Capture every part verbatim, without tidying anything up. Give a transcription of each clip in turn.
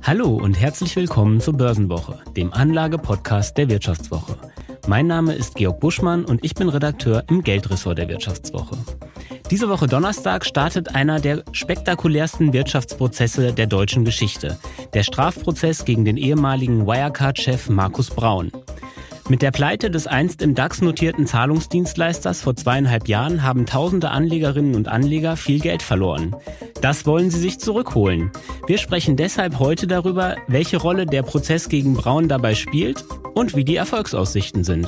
Hallo und herzlich willkommen zur Börsenwoche, dem Anlage-Podcast der Wirtschaftswoche. Mein Name ist Georg Buschmann und ich bin Redakteur im Geldressort der Wirtschaftswoche. Diese Woche Donnerstag startet einer der spektakulärsten Wirtschaftsprozesse der deutschen Geschichte. Der Strafprozess gegen den ehemaligen Wirecard-Chef Markus Braun. Mit der Pleite des einst im DAX notierten Zahlungsdienstleisters vor zweieinhalb Jahren haben tausende Anlegerinnen und Anleger viel Geld verloren. Das wollen sie sich zurückholen. Wir sprechen deshalb heute darüber, welche Rolle der Prozess gegen Braun dabei spielt und wie die Erfolgsaussichten sind.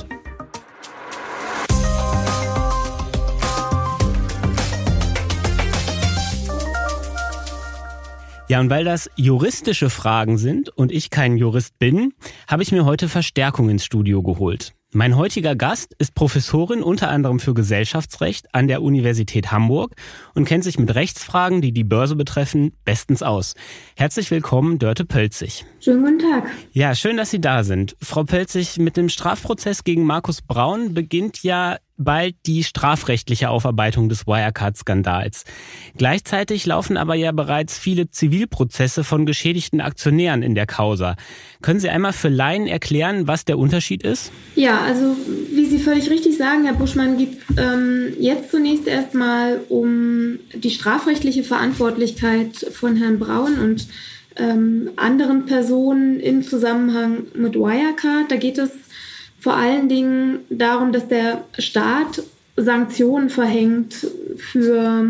Ja, und weil das juristische Fragen sind und ich kein Jurist bin, habe ich mir heute Verstärkung ins Studio geholt. Mein heutiger Gast ist Professorin unter anderem für Gesellschaftsrecht an der Universität Hamburg und kennt sich mit Rechtsfragen, die die Börse betreffen, bestens aus. Herzlich willkommen, Dörte Pölzig. Schönen guten Tag. Ja, schön, dass Sie da sind. Frau Pölzig, mit dem Strafprozess gegen Markus Braun beginnt ja bald die strafrechtliche Aufarbeitung des Wirecard-Skandals. Gleichzeitig laufen aber ja bereits viele Zivilprozesse von geschädigten Aktionären in der Causa. Können Sie einmal für Laien erklären, was der Unterschied ist? Ja, also wie Sie völlig richtig sagen, Herr Buschmann, geht es ähm, jetzt zunächst erstmal um die strafrechtliche Verantwortlichkeit von Herrn Braun und ähm, anderen Personen im Zusammenhang mit Wirecard. Da geht es vor allen Dingen darum, dass der Staat Sanktionen verhängt für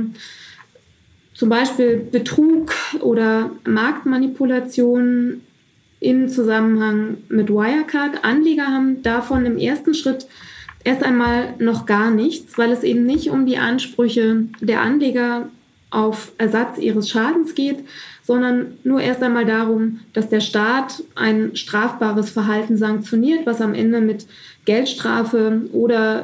zum Beispiel Betrug oder Marktmanipulation im Zusammenhang mit Wirecard. Anleger haben davon im ersten Schritt erst einmal noch gar nichts, weil es eben nicht um die Ansprüche der Anleger auf Ersatz ihres Schadens geht, sondern nur erst einmal darum, dass der Staat ein strafbares Verhalten sanktioniert, was am Ende mit Geldstrafe oder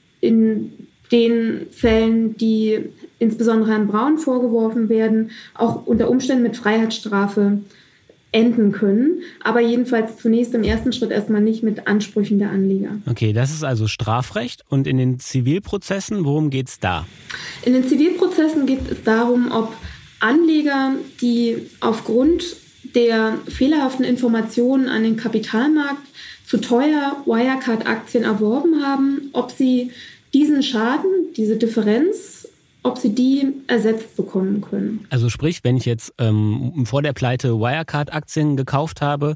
in den Fällen, die insbesondere Herrn Braun vorgeworfen werden, auch unter Umständen mit Freiheitsstrafe enden können, aber jedenfalls zunächst im ersten Schritt erstmal nicht mit Ansprüchen der Anleger. Okay, das ist also Strafrecht. Und in den Zivilprozessen, worum geht es da? In den Zivilprozessen geht es darum, ob Anleger, die aufgrund der fehlerhaften Informationen an den Kapitalmarkt zu teuer Wirecard-Aktien erworben haben, ob sie diesen Schaden, diese Differenz, ob sie die ersetzt bekommen können. Also sprich, wenn ich jetzt ähm, vor der Pleite Wirecard-Aktien gekauft habe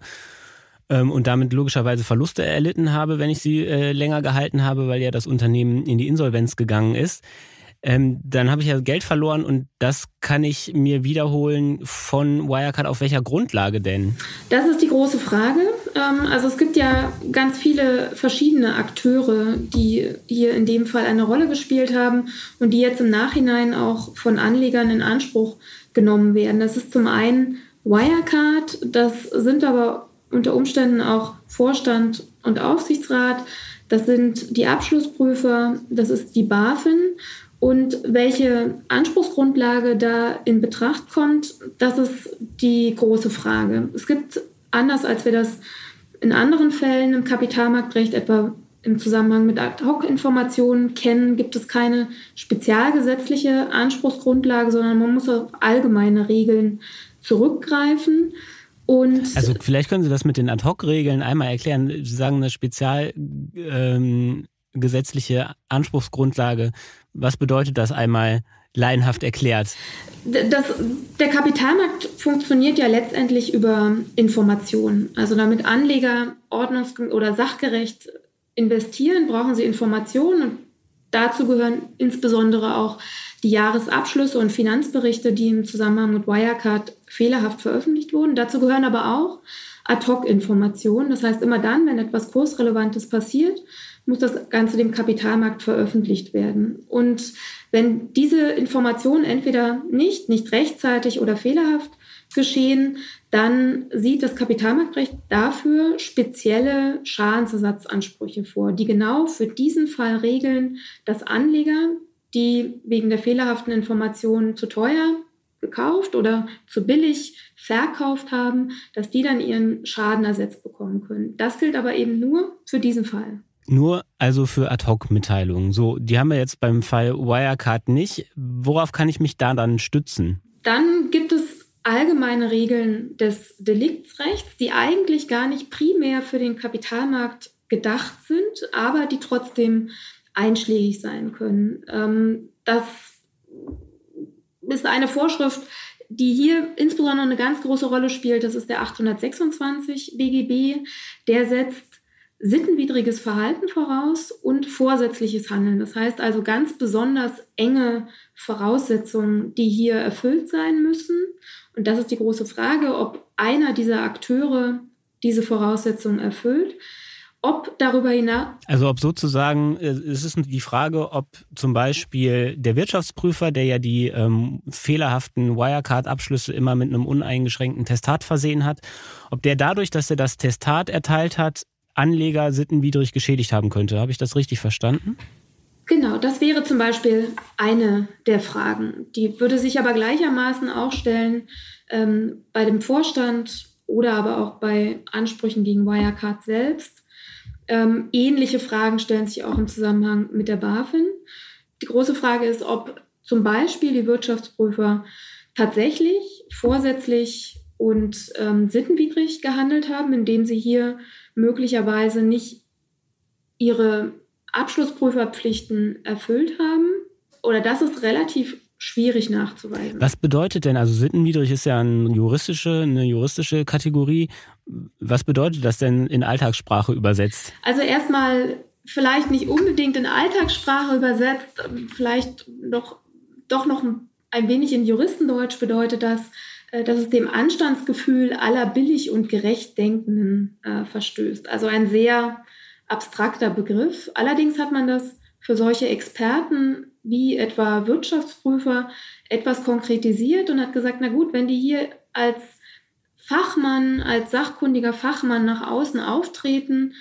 ähm, und damit logischerweise Verluste erlitten habe, wenn ich sie äh, länger gehalten habe, weil ja das Unternehmen in die Insolvenz gegangen ist, ähm, dann habe ich ja Geld verloren und das kann ich mir wiederholen von Wirecard. Auf welcher Grundlage denn? Das ist die große Frage. Ähm, also es gibt ja ganz viele verschiedene Akteure, die hier in dem Fall eine Rolle gespielt haben und die jetzt im Nachhinein auch von Anlegern in Anspruch genommen werden. Das ist zum einen Wirecard, das sind aber unter Umständen auch Vorstand und Aufsichtsrat, das sind die Abschlussprüfer, das ist die BaFin. Und welche Anspruchsgrundlage da in Betracht kommt, das ist die große Frage. Es gibt, anders als wir das in anderen Fällen im Kapitalmarktrecht, etwa im Zusammenhang mit Ad-hoc-Informationen kennen, gibt es keine spezialgesetzliche Anspruchsgrundlage, sondern man muss auf allgemeine Regeln zurückgreifen. Und also vielleicht können Sie das mit den Ad-hoc-Regeln einmal erklären. Sie sagen eine spezial ähm, gesetzliche Anspruchsgrundlage. Was bedeutet das einmal laienhaft erklärt? Das, der Kapitalmarkt funktioniert ja letztendlich über Informationen. Also damit Anleger ordnungs- oder sachgerecht investieren, brauchen sie Informationen. Und dazu gehören insbesondere auch die Jahresabschlüsse und Finanzberichte, die im Zusammenhang mit Wirecard fehlerhaft veröffentlicht wurden. Dazu gehören aber auch Ad-hoc-Informationen. Das heißt, immer dann, wenn etwas Kursrelevantes passiert, muss das Ganze dem Kapitalmarkt veröffentlicht werden. Und wenn diese Informationen entweder nicht, nicht rechtzeitig oder fehlerhaft geschehen, dann sieht das Kapitalmarktrecht dafür spezielle Schadensersatzansprüche vor, die genau für diesen Fall regeln, dass Anleger, die wegen der fehlerhaften Informationen zu teuer gekauft oder zu billig verkauft haben, dass die dann ihren Schaden ersetzt bekommen können. Das gilt aber eben nur für diesen Fall. Nur also für Ad-hoc-Mitteilungen. So, die haben wir jetzt beim Fall Wirecard nicht. Worauf kann ich mich da dann stützen? Dann gibt es allgemeine Regeln des Deliktsrechts, die eigentlich gar nicht primär für den Kapitalmarkt gedacht sind, aber die trotzdem einschlägig sein können. Ähm, das ist eine Vorschrift, die hier insbesondere eine ganz große Rolle spielt. Das ist der achthundertsechsundzwanzig B G B. Der setzt sittenwidriges Verhalten voraus und vorsätzliches Handeln. Das heißt also ganz besonders enge Voraussetzungen, die hier erfüllt sein müssen. Und das ist die große Frage, ob einer dieser Akteure diese Voraussetzungen erfüllt. Ob darüber hinaus... Also ob sozusagen, es ist die Frage, ob zum Beispiel der Wirtschaftsprüfer, der ja die ähm, fehlerhaften Wirecard-Abschlüsse immer mit einem uneingeschränkten Testat versehen hat, ob der dadurch, dass er das Testat erteilt hat, Anleger sittenwidrig geschädigt haben könnte. Habe ich das richtig verstanden? Genau, das wäre zum Beispiel eine der Fragen. Die würde sich aber gleichermaßen auch stellen ähm, bei dem Vorstand oder aber auch bei Ansprüchen gegen Wirecard selbst. Ähm, ähnliche Fragen stellen sich auch im Zusammenhang mit der BaFin. Die große Frage ist, ob zum Beispiel die Wirtschaftsprüfer tatsächlich vorsätzlich und ähm, sittenwidrig gehandelt haben, indem sie hier möglicherweise nicht ihre Abschlussprüferpflichten erfüllt haben. Oder das ist relativ schwierig nachzuweisen. Was bedeutet denn, also sittenwidrig ist ja eine juristische, eine juristische Kategorie. Was bedeutet das denn in Alltagssprache übersetzt? Also erstmal vielleicht nicht unbedingt in Alltagssprache übersetzt, vielleicht doch, doch noch ein wenig in Juristendeutsch bedeutet das, dass es dem Anstandsgefühl aller billig und gerecht Denkenden äh, verstößt. Also ein sehr abstrakter Begriff. Allerdings hat man das für solche Experten wie etwa Wirtschaftsprüfer etwas konkretisiert und hat gesagt, na gut, wenn die hier als Fachmann, als sachkundiger Fachmann nach außen auftreten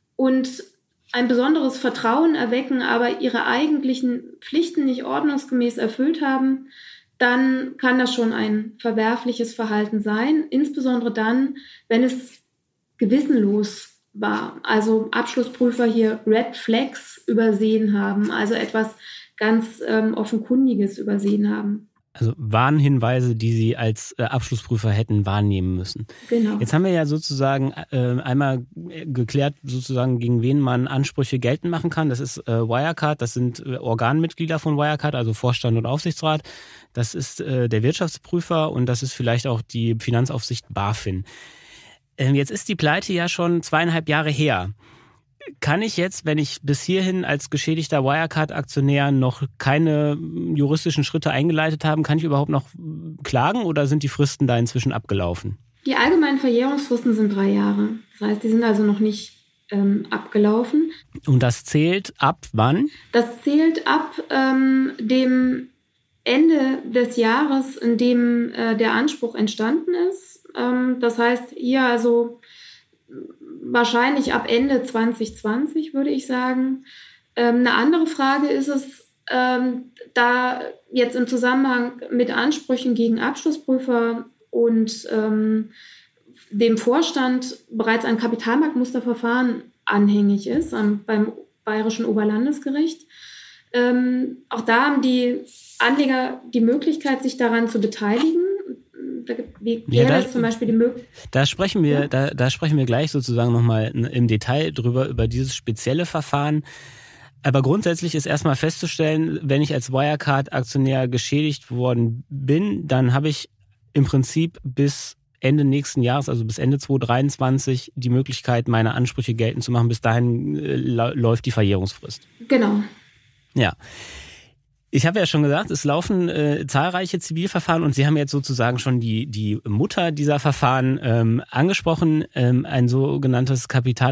und ein besonderes Vertrauen erwecken, aber ihre eigentlichen Pflichten nicht ordnungsgemäß erfüllt haben, dann kann das schon ein verwerfliches Verhalten sein, insbesondere dann, wenn es gewissenlos war. Also Abschlussprüfer hier Red Flags übersehen haben, also etwas ganz ähm, Offenkundiges übersehen haben. Also Warnhinweise, die Sie als äh, Abschlussprüfer hätten wahrnehmen müssen. Genau. Jetzt haben wir ja sozusagen äh, einmal geklärt, sozusagen gegen wen man Ansprüche geltend machen kann. Das ist äh, Wirecard, das sind äh, Organmitglieder von Wirecard, also Vorstand und Aufsichtsrat. Das ist äh, der Wirtschaftsprüfer und das ist vielleicht auch die Finanzaufsicht BaFin. Ähm, jetzt ist die Pleite ja schon zweieinhalb Jahre her. Kann ich jetzt, wenn ich bis hierhin als geschädigter Wirecard-Aktionär noch keine juristischen Schritte eingeleitet habe, kann ich überhaupt noch klagen oder sind die Fristen da inzwischen abgelaufen? Die allgemeinen Verjährungsfristen sind drei Jahre. Das heißt, die sind also noch nicht ähm, abgelaufen. Und das zählt ab wann? Das zählt ab ähm, dem Ende des Jahres, in dem äh, der Anspruch entstanden ist. Ähm, das heißt, hier also wahrscheinlich ab Ende zwanzig zwanzig, würde ich sagen. Ähm, eine andere Frage ist es, ähm, da jetzt im Zusammenhang mit Ansprüchen gegen Abschlussprüfer und ähm, dem Vorstand bereits ein Kapitalmarktmusterverfahren anhängig ist am, beim Bayerischen Oberlandesgericht. Ähm, auch da haben die Anleger die Möglichkeit, sich daran zu beteiligen. Da wäre ja, da, zum Beispiel die Möglichkeit. Da sprechen wir, ja. da, da sprechen wir gleich sozusagen nochmal im Detail drüber, über dieses spezielle Verfahren. Aber grundsätzlich ist erstmal festzustellen, wenn ich als Wirecard-Aktionär geschädigt worden bin, dann habe ich im Prinzip bis Ende nächsten Jahres, also bis Ende zwanzig dreiundzwanzig, die Möglichkeit, meine Ansprüche geltend zu machen. Bis dahin äh, läuft die Verjährungsfrist. Genau. Ja. Ich habe ja schon gesagt, es laufen äh, zahlreiche Zivilverfahren und Sie haben jetzt sozusagen schon die, die Mutter dieser Verfahren ähm, angesprochen, ähm, ein sogenanntes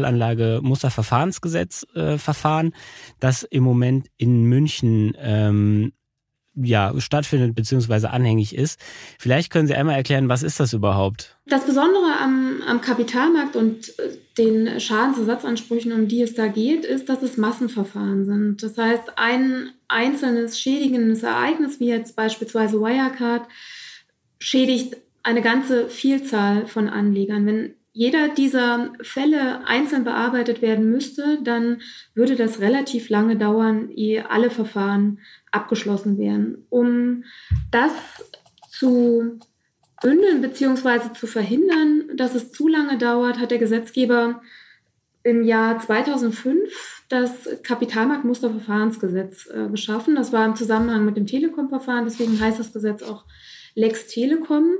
Kapitalanlage-Musterverfahrensgesetz äh, Verfahren, das im Moment in München ähm, ja, stattfindet bzw. anhängig ist. Vielleicht können Sie einmal erklären, was ist das überhaupt? Das Besondere am, am Kapitalmarkt und den Schadensersatzansprüchen, um die es da geht, ist, dass es Massenverfahren sind. Das heißt, ein einzelnes schädigendes Ereignis, wie jetzt beispielsweise Wirecard, schädigt eine ganze Vielzahl von Anlegern. Wenn jeder dieser Fälle einzeln bearbeitet werden müsste, dann würde das relativ lange dauern, ehe alle Verfahren abgeschlossen wären. Um das zu bündeln bzw. zu verhindern, dass es zu lange dauert, hat der Gesetzgeber im Jahr zweitausendfünf das Kapitalmarktmusterverfahrensgesetz äh, geschaffen. Das war im Zusammenhang mit dem Telekom-Verfahren, deswegen heißt das Gesetz auch Lex Telekom.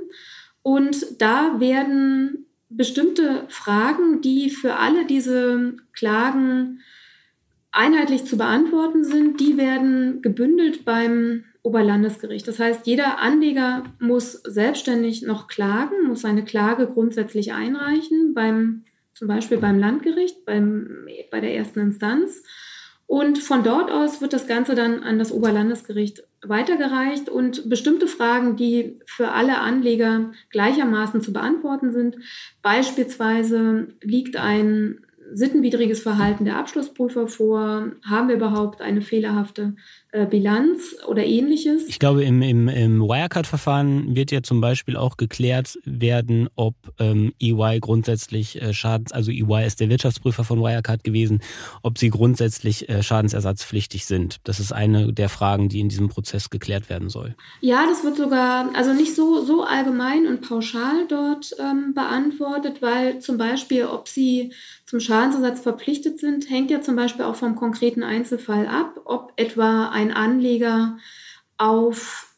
Und da werden bestimmte Fragen, die für alle diese Klagen einheitlich zu beantworten sind, die werden gebündelt beim Oberlandesgericht. Das heißt, jeder Anleger muss selbstständig noch klagen, muss seine Klage grundsätzlich einreichen, beim, zum Beispiel beim Landgericht, beim, bei der ersten Instanz. Und von dort aus wird das Ganze dann an das Oberlandesgericht weitergereicht und bestimmte Fragen, die für alle Anleger gleichermaßen zu beantworten sind. Beispielsweise liegt ein sittenwidriges Verhalten der Abschlussprüfer vor? Haben wir überhaupt eine fehlerhafte äh, Bilanz oder Ähnliches? Ich glaube, im, im, im Wirecard-Verfahren wird ja zum Beispiel auch geklärt werden, ob ähm, E Y grundsätzlich äh, Schadens, also E Y ist der Wirtschaftsprüfer von Wirecard gewesen, ob sie grundsätzlich äh, schadensersatzpflichtig sind. Das ist eine der Fragen, die in diesem Prozess geklärt werden soll. Ja, das wird sogar, also nicht so, so allgemein und pauschal dort ähm, beantwortet, weil zum Beispiel, ob sie zum Schadensersatz verpflichtet sind, hängt ja zum Beispiel auch vom konkreten Einzelfall ab, ob etwa ein Anleger auf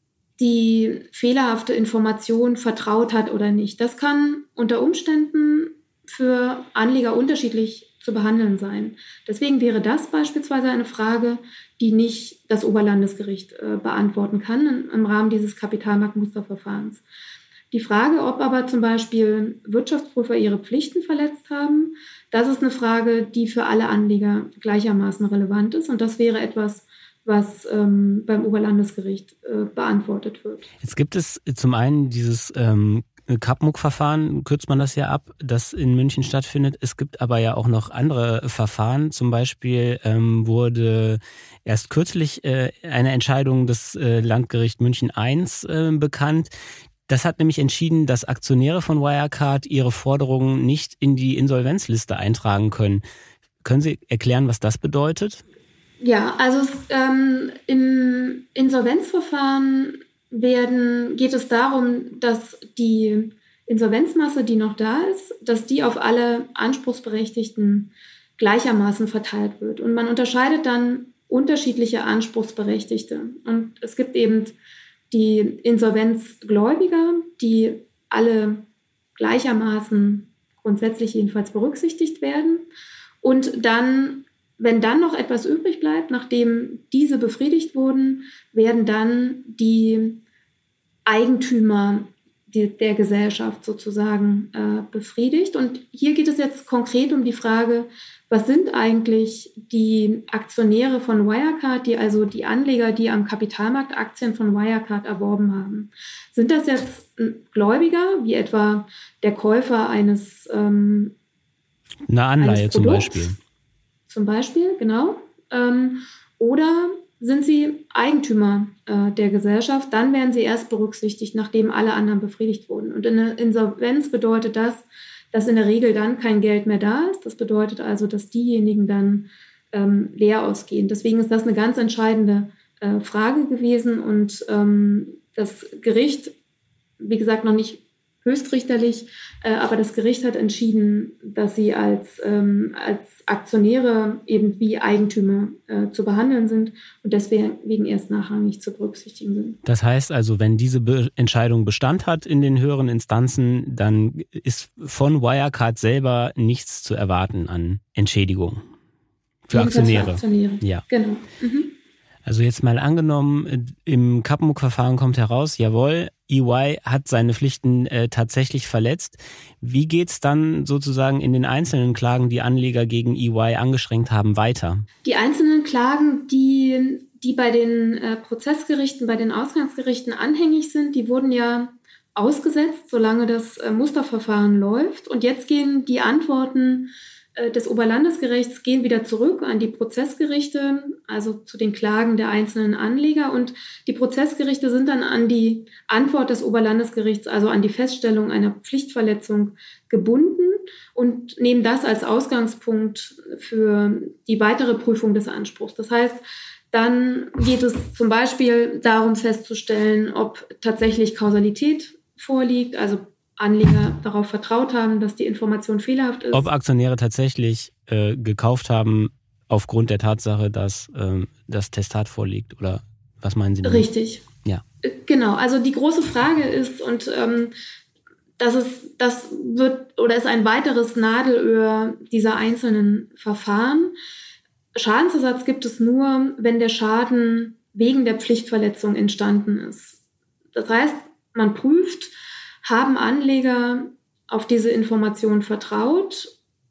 die fehlerhafte Information vertraut hat oder nicht. Das kann unter Umständen für Anleger unterschiedlich zu behandeln sein. Deswegen wäre das beispielsweise eine Frage, die nicht das Oberlandesgericht äh, beantworten kann im, im Rahmen dieses Kapitalmarktmusterverfahrens. Die Frage, ob aber zum Beispiel Wirtschaftsprüfer ihre Pflichten verletzt haben, das ist eine Frage, die für alle Anleger gleichermaßen relevant ist. Und das wäre etwas, was ähm, beim Oberlandesgericht äh, beantwortet wird. Jetzt gibt es zum einen dieses ähm, Kapmuck-Verfahren, kürzt man das ja ab, das in München stattfindet. Es gibt aber ja auch noch andere Verfahren. Zum Beispiel ähm, wurde erst kürzlich äh, eine Entscheidung des äh, Landgericht München eins äh, bekannt. Das hat nämlich entschieden, dass Aktionäre von Wirecard ihre Forderungen nicht in die Insolvenzliste eintragen können. Können Sie erklären, was das bedeutet? Ja, also ähm, im Insolvenzverfahren werden, geht es darum, dass die Insolvenzmasse, die noch da ist, dass die auf alle Anspruchsberechtigten gleichermaßen verteilt wird. Und man unterscheidet dann unterschiedliche Anspruchsberechtigte. Und es gibt eben die Insolvenzgläubiger, die alle gleichermaßen grundsätzlich jedenfalls berücksichtigt werden. Und dann, wenn dann noch etwas übrig bleibt, nachdem diese befriedigt wurden, werden dann die Eigentümer der Gesellschaft sozusagen äh, befriedigt. Und hier geht es jetzt konkret um die Frage, was sind eigentlich die Aktionäre von Wirecard, die also die Anleger, die am Kapitalmarkt Aktien von Wirecard erworben haben? Sind das jetzt Gläubiger, wie etwa der Käufer eines ähm, eine Anleihe zum Beispiel? Zum Beispiel, genau. Ähm, oder sind sie Eigentümer äh, der Gesellschaft, dann werden sie erst berücksichtigt, nachdem alle anderen befriedigt wurden. Und in der Insolvenz bedeutet das, dass in der Regel dann kein Geld mehr da ist. Das bedeutet also, dass diejenigen dann ähm, leer ausgehen. Deswegen ist das eine ganz entscheidende äh, Frage gewesen. Und ähm, das Gericht, wie gesagt, noch nicht höchstrichterlich, äh, aber das Gericht hat entschieden, dass sie als, ähm, als Aktionäre eben wie Eigentümer äh, zu behandeln sind und deswegen erst nachrangig zu berücksichtigen sind. Das heißt also, wenn diese Be- Entscheidung Bestand hat in den höheren Instanzen, dann ist von Wirecard selber nichts zu erwarten an Entschädigung für Aktionäre. Für Aktionäre. Ja. Genau. Mhm. Also jetzt mal angenommen, im Kapmuck-Verfahren kommt heraus, jawohl, E Y hat seine Pflichten äh, tatsächlich verletzt. Wie geht's dann sozusagen in den einzelnen Klagen, die Anleger gegen E Y angestrengt haben, weiter? Die einzelnen Klagen, die, die bei den äh, Prozessgerichten, bei den Ausgangsgerichten anhängig sind, die wurden ja ausgesetzt, solange das äh, Musterverfahren läuft. Und jetzt gehen die Antworten des Oberlandesgerichts gehen wieder zurück an die Prozessgerichte, also zu den Klagen der einzelnen Anleger. Und die Prozessgerichte sind dann an die Antwort des Oberlandesgerichts, also an die Feststellung einer Pflichtverletzung gebunden und nehmen das als Ausgangspunkt für die weitere Prüfung des Anspruchs. Das heißt, dann geht es zum Beispiel darum festzustellen, ob tatsächlich Kausalität vorliegt, also Anleger darauf vertraut haben, dass die Information fehlerhaft ist. Ob Aktionäre tatsächlich äh, gekauft haben aufgrund der Tatsache, dass äh, das Testat vorliegt, oder was meinen Sie damit? Richtig. Ja. Genau, also die große Frage ist, und ähm, das ist, das wird oder ist ein weiteres Nadelöhr dieser einzelnen Verfahren. Schadensersatz gibt es nur, wenn der Schaden wegen der Pflichtverletzung entstanden ist. Das heißt, man prüft, haben Anleger auf diese Information vertraut?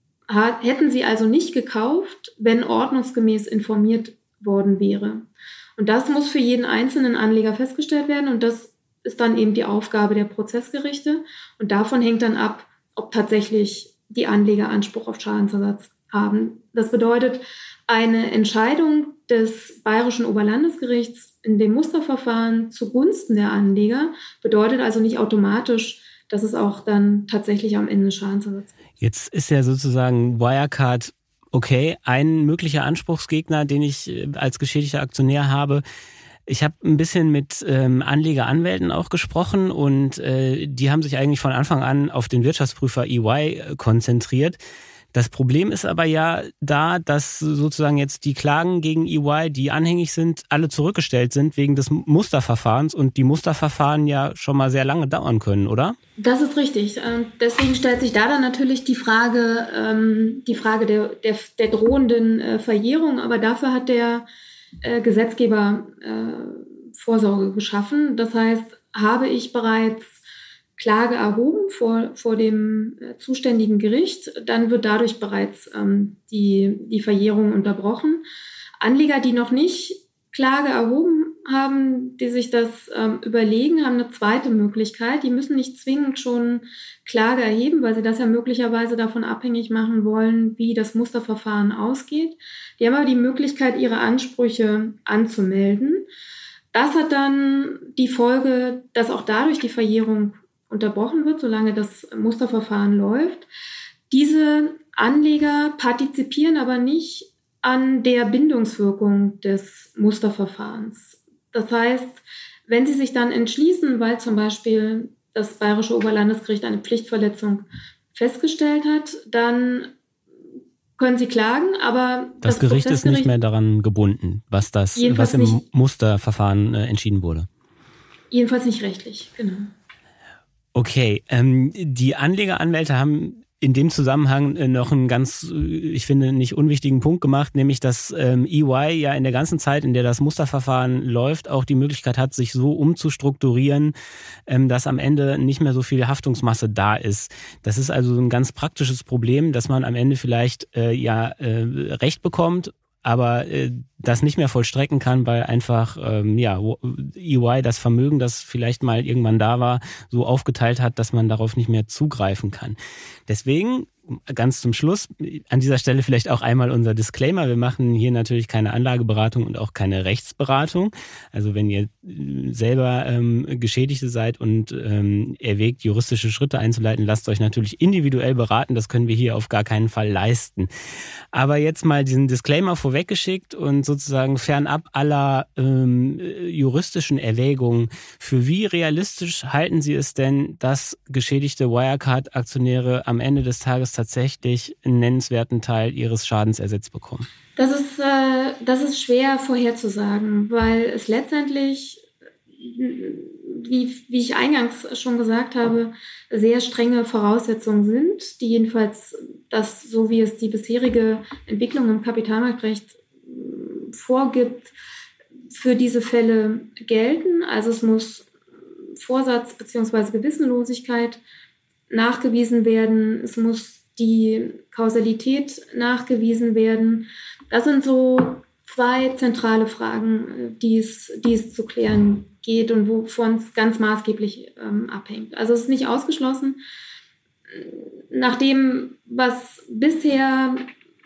Hätten sie also nicht gekauft, wenn ordnungsgemäß informiert worden wäre? Und das muss für jeden einzelnen Anleger festgestellt werden, und das ist dann eben die Aufgabe der Prozessgerichte. Und davon hängt dann ab, ob tatsächlich die Anleger Anspruch auf Schadensersatz haben. Das bedeutet, eine Entscheidung des Bayerischen Oberlandesgerichts in dem Musterverfahren zugunsten der Anleger bedeutet also nicht automatisch, dass es auch dann tatsächlich am Ende Schadensersatz gibt. Jetzt ist ja sozusagen Wirecard, okay, ein möglicher Anspruchsgegner, den ich als geschädigter Aktionär habe. Ich habe ein bisschen mit ähm, Anlegeranwälten auch gesprochen, und äh, die haben sich eigentlich von Anfang an auf den Wirtschaftsprüfer E Y konzentriert. Das Problem ist aber ja da, dass sozusagen jetzt die Klagen gegen E Y, die anhängig sind, alle zurückgestellt sind wegen des Musterverfahrens, und die Musterverfahren ja schon mal sehr lange dauern können, oder? Das ist richtig. Deswegen stellt sich da dann natürlich die Frage, die Frage der, der, der drohenden Verjährung. Aber dafür hat der Gesetzgeber Vorsorge geschaffen. Das heißt, habe ich bereits Klage erhoben vor, vor dem äh, zuständigen Gericht, dann wird dadurch bereits ähm, die, die Verjährung unterbrochen. Anleger, die noch nicht Klage erhoben haben, die sich das ähm, überlegen, haben eine zweite Möglichkeit. Die müssen nicht zwingend schon Klage erheben, weil sie das ja möglicherweise davon abhängig machen wollen, wie das Musterverfahren ausgeht. Die haben aber die Möglichkeit, ihre Ansprüche anzumelden. Das hat dann die Folge, dass auch dadurch die Verjährung unterbrochen wird, solange das Musterverfahren läuft. Diese Anleger partizipieren aber nicht an der Bindungswirkung des Musterverfahrens. Das heißt, wenn sie sich dann entschließen, weil zum Beispiel das Bayerische Oberlandesgericht eine Pflichtverletzung festgestellt hat, dann können sie klagen, aber das, das Gericht ist nicht mehr daran gebunden, was das, was im nicht, Musterverfahren äh, entschieden wurde. Jedenfalls nicht rechtlich, genau. Okay, ähm, die Anlegeranwälte haben in dem Zusammenhang noch einen ganz, ich finde, nicht unwichtigen Punkt gemacht, nämlich dass ähm, E Y ja in der ganzen Zeit, in der das Musterverfahren läuft, auch die Möglichkeit hat, sich so umzustrukturieren, ähm, dass am Ende nicht mehr so viel Haftungsmasse da ist. Das ist also ein ganz praktisches Problem, dass man am Ende vielleicht äh, ja äh, Recht bekommt, aber äh, das nicht mehr vollstrecken kann, weil einfach ähm, ja E Y das Vermögen, das vielleicht mal irgendwann da war, so aufgeteilt hat, dass man darauf nicht mehr zugreifen kann. Deswegen ganz zum Schluss an dieser Stelle vielleicht auch einmal unser Disclaimer. Wir machen hier natürlich keine Anlageberatung und auch keine Rechtsberatung. Also wenn ihr selber ähm, Geschädigte seid und ähm, erwägt, juristische Schritte einzuleiten, lasst euch natürlich individuell beraten. Das können wir hier auf gar keinen Fall leisten. Aber jetzt mal diesen Disclaimer vorweggeschickt und sozusagen fernab aller ähm, juristischen Erwägungen. Für wie realistisch halten Sie es denn, dass geschädigte Wirecard-Aktionäre am Ende des Tages tatsächlich einen nennenswerten Teil ihres Schadens ersetzt bekommen? Das ist, äh, das ist schwer vorherzusagen, weil es letztendlich, wie, wie ich eingangs schon gesagt habe, sehr strenge Voraussetzungen sind, die jedenfalls das, so wie es die bisherige Entwicklung im Kapitalmarktrecht vorgibt, für diese Fälle gelten. Also es muss Vorsatz bzw. Gewissenlosigkeit nachgewiesen werden, es muss die Kausalität nachgewiesen werden. Das sind so zwei zentrale Fragen, die es, die es zu klären geht und wovon es ganz maßgeblich ähm, abhängt. Also es ist nicht ausgeschlossen. Nach dem, was bisher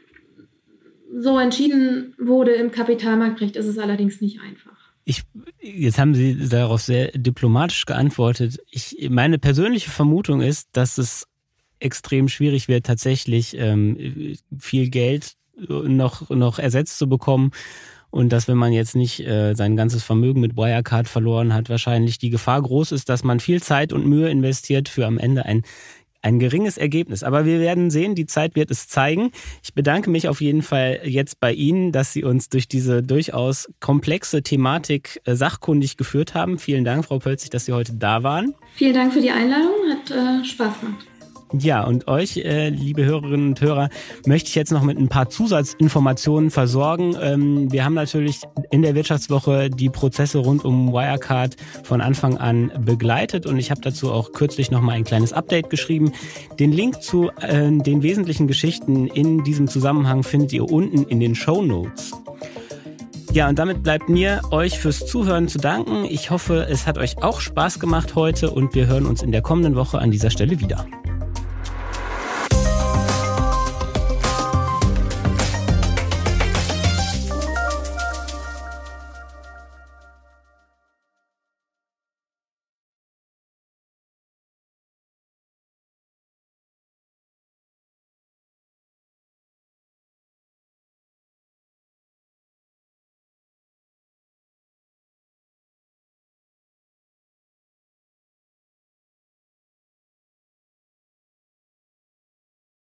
so entschieden wurde im Kapitalmarktrecht, ist es allerdings nicht einfach. Ich, jetzt haben Sie darauf sehr diplomatisch geantwortet. Ich, meine persönliche Vermutung ist, dass es extrem schwierig wird, tatsächlich ähm, viel Geld noch, noch ersetzt zu bekommen. und dass, wenn man jetzt nicht äh, sein ganzes Vermögen mit Wirecard verloren hat, wahrscheinlich die Gefahr groß ist, dass man viel Zeit und Mühe investiert für am Ende ein Ein geringes Ergebnis. Aber wir werden sehen, die Zeit wird es zeigen. Ich bedanke mich auf jeden Fall jetzt bei Ihnen, dass Sie uns durch diese durchaus komplexe Thematik äh, sachkundig geführt haben. Vielen Dank, Frau Pölzig, dass Sie heute da waren. Vielen Dank für die Einladung, hat äh, Spaß gemacht. Ja, und euch, äh, liebe Hörerinnen und Hörer, möchte ich jetzt noch mit ein paar Zusatzinformationen versorgen. Ähm, wir haben natürlich in der Wirtschaftswoche die Prozesse rund um Wirecard von Anfang an begleitet und ich habe dazu auch kürzlich noch mal ein kleines Update geschrieben. Den Link zu äh, den wesentlichen Geschichten in diesem Zusammenhang findet ihr unten in den Shownotes. Ja, und damit bleibt mir, euch fürs Zuhören zu danken. Ich hoffe, es hat euch auch Spaß gemacht heute und wir hören uns in der kommenden Woche an dieser Stelle wieder.